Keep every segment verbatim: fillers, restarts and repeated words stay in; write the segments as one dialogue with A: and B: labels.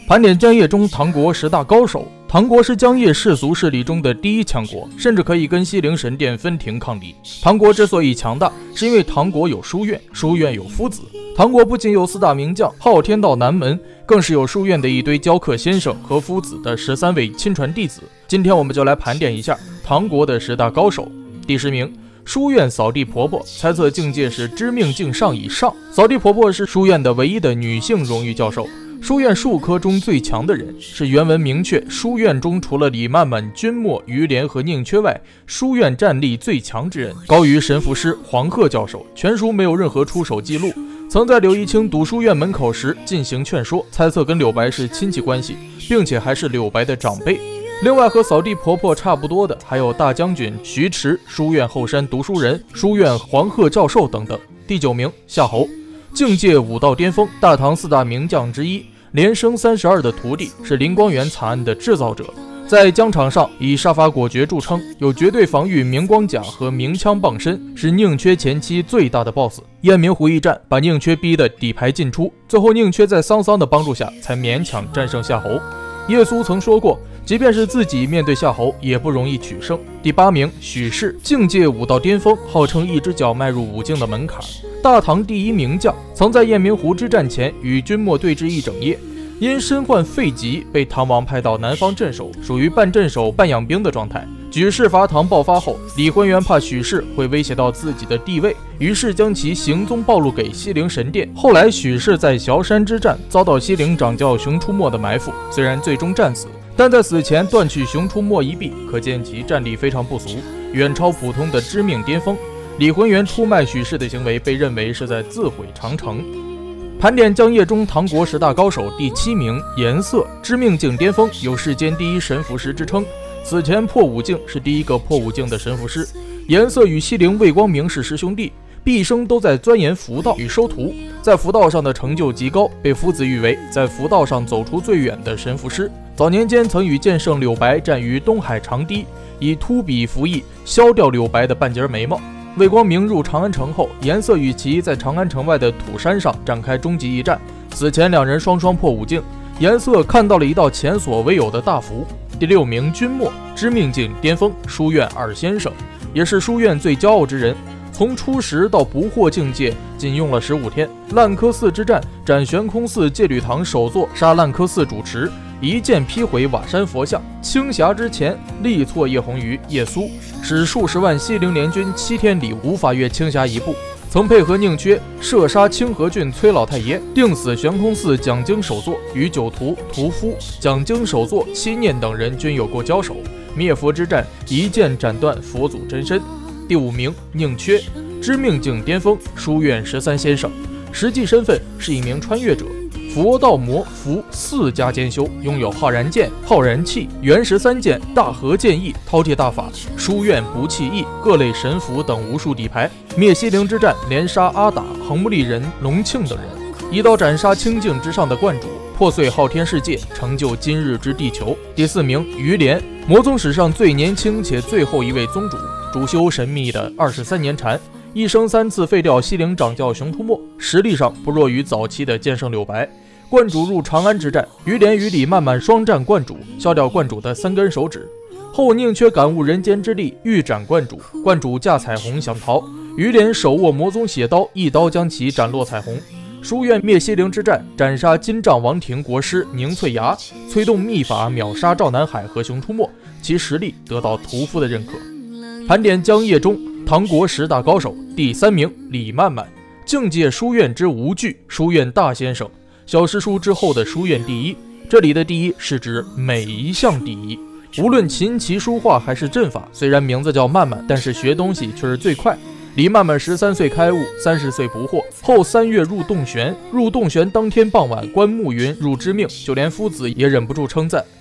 A: 盘点江夜中唐国十大高手，唐国是江夜世俗势力中的第一强国，甚至可以跟西陵神殿分庭抗礼。唐国之所以强大，是因为唐国有书院，书院有夫子。唐国不仅有四大名将昊天道南门，更是有书院的一堆教课先生和夫子的十三位亲传弟子。今天我们就来盘点一下唐国的十大高手。第十名，书院扫地婆婆，猜测境界是知命境上以上。扫地婆婆是书院的唯一的女性荣誉教授，书院数科中最强的人，是原文明确书院中除了李曼曼、君莫、于连和宁缺外，书院战力最强之人，高于神符师黄鹤教授，全书没有任何出手记录。曾在柳一清堵书院门口时进行劝说，猜测跟柳白是亲戚关系，并且还是柳白的长辈。另外和扫地婆婆差不多的还有大将军徐迟、书院后山读书人、书院黄鹤教授等等。第九名，夏侯，境界武道巅峰，大唐四大名将之一，连生三十二的徒弟，是灵光源惨案的制造者，在疆场上以杀伐果决著称，有绝对防御明光甲和明枪傍身，是宁缺前期最大的 boss。 雁鸣湖一战把宁缺逼得底牌尽出，最后宁缺在桑桑的帮助下才勉强战胜夏侯。叶苏曾说过，即便是自己面对夏侯也不容易取胜。第八名，许氏，境界武道巅峰，号称一只脚迈入武境的门槛，大唐第一名将，曾在雁鸣湖之战前与君莫对峙一整夜，因身患肺疾被唐王派到南方镇守，属于半镇守半养兵的状态。举事伐唐爆发后，李浑元怕许氏会威胁到自己的地位，于是将其行踪暴露给西陵神殿。后来许氏在崤山之战遭到西陵掌教熊出没的埋伏，虽然最终战死，但在死前断去熊出没一臂，可见其战力非常不俗，远超普通的知命巅峰。李浑元出卖许氏的行为被认为是在自毁长城。盘点江夜中唐国十大高手，第七名，颜色，知命境巅峰，有世间第一神符师之称，此前破五境，是第一个破五境的神符师。颜色与西陵魏光明是师兄弟，毕生都在钻研符道与收徒，在符道上的成就极高，被夫子誉为在符道上走出最远的神符师。早年间曾与剑圣柳白战于东海长堤，以秃笔符意削掉柳白的半截眉毛。魏光明入长安城后，颜色与其在长安城外的土山上展开终极一战，此前两人双双破五境，颜色看到了一道前所未有的大符。第六名，君莫，知命境巅峰，书院二先生，也是书院最骄傲之人，从初识到不惑境界仅用了十五天。烂柯寺之战斩悬空寺戒律堂首座，杀烂柯寺主持，一剑劈毁瓦山佛像。青霞之前力挫叶红鱼、叶苏，使数十万西陵联军七天里无法越青霞一步。曾配合宁缺射杀清河郡崔老太爷，定死悬空寺讲经首座，与九徒、屠夫、讲经首座七念等人均有过交手。灭佛之战一剑斩断佛祖真身。第五名，宁缺，知命境巅峰，书院十三先生，实际身份是一名穿越者，佛道魔符四家兼修，拥有浩然剑、浩然气、元十三剑、大和剑意、饕餮大法、书院不弃意、各类神符等无数底牌。灭西陵之战连杀阿打、横木利人、隆庆等人，一刀斩杀清境之上的观主，破碎昊天世界，成就今日之地球。第四名，于连，魔宗史上最年轻且最后一位宗主，主修神秘的二十三年禅，一生三次废掉西陵掌教熊出没，实力上不弱于早期的剑圣柳白。观主入长安之战，于连与李曼曼双战观主，削掉观主的三根手指。后宁缺感悟人间之力，欲斩观主，观主驾彩虹想逃，于连手握魔宗血刀，一刀将其斩落彩虹。书院灭西陵之战，斩杀金帐王庭国师宁翠芽，催动秘法秒杀赵南海和熊出没，其实力得到屠夫的认可。盘点江夜中唐国十大高手，第三名，李曼曼，境界书院之无惧，书院大先生，小诗书之后的书院第一，这里的第一是指每一项第一，无论琴棋书画还是阵法，虽然名字叫曼曼，但是学东西却是最快。李曼曼十三岁开悟，三十岁不惑，后三月入洞玄，入洞玄当天傍晚，观暮云入知命，就连夫子也忍不住称赞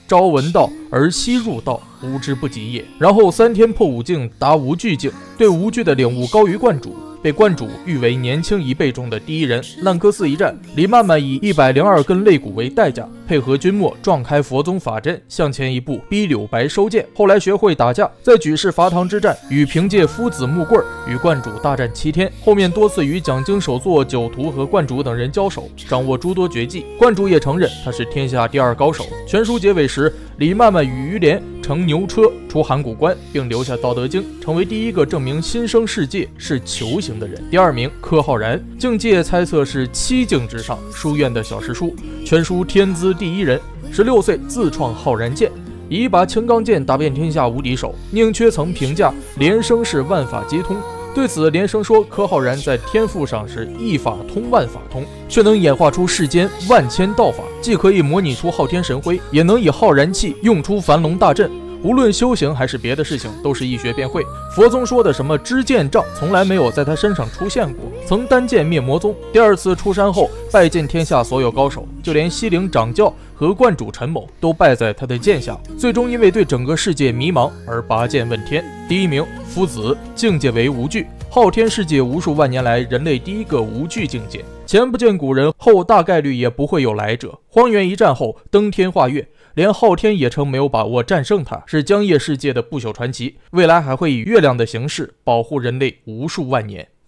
A: 朝闻道而夕入道，无之不及也。然后三天破五境，达无惧境，对无惧的领悟高于观主，被观主誉为年轻一辈中的第一人。烂柯寺一战，李曼曼以一百零二根肋骨为代价，配合军末撞开佛宗法阵，向前一步逼柳白收剑。后来学会打架，在举世伐唐之战，与凭借夫子木棍与观主大战七天。后面多次与讲经首座、酒徒和观主等人交手，掌握诸多绝技。观主也承认他是天下第二高手。全书结尾时，李曼曼与于连乘牛车出函谷关，并留下《道德经》，成为第一个证明新生世界是球形的人。第二名柯浩然，境界猜测是七境之上，书院的小师叔，全书天资第一人，十六岁自创浩然剑，以一把青钢剑打遍天下无敌手。宁缺曾评价连生是万法皆通，对此连生说，柯浩然在天赋上是一法通万法通，却能演化出世间万千道法，既可以模拟出昊天神辉，也能以浩然气用出樊龙大阵。无论修行还是别的事情，都是一学便会。佛宗说的什么知剑杖，从来没有在他身上出现过。曾单剑灭魔宗，第二次出山后拜见天下所有高手，就连西陵掌教和观主陈某都败在他的剑下，最终因为对整个世界迷茫而拔剑问天。第一名夫子，境界为无惧，昊天世界无数万年来人类第一个无惧境界，前不见古人，后大概率也不会有来者。荒原一战后登天化月，连昊天也称没有把握战胜他，是江夜世界的不朽传奇，未来还会以月亮的形式保护人类无数万年。